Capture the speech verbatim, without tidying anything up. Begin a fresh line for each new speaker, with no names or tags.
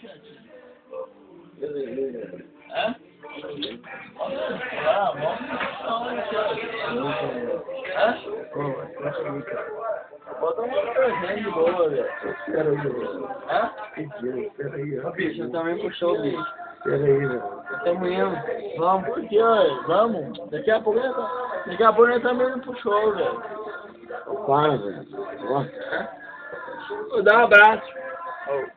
Hã? Ah, vamos. Hã? Bota uma presente boa, velho.
Espera aí, velho.
Hã?
Espera aí, ó.
Bicho, eu também puxou, bicho.
Espera aí, velho.
Até amanhã. Vamos, por quê, velho? Vamos. Daqui a pouco nós tá- Daqui a pouco nós também não puxou, velho.
Para, velho. Ó.
Vou dar um abraço.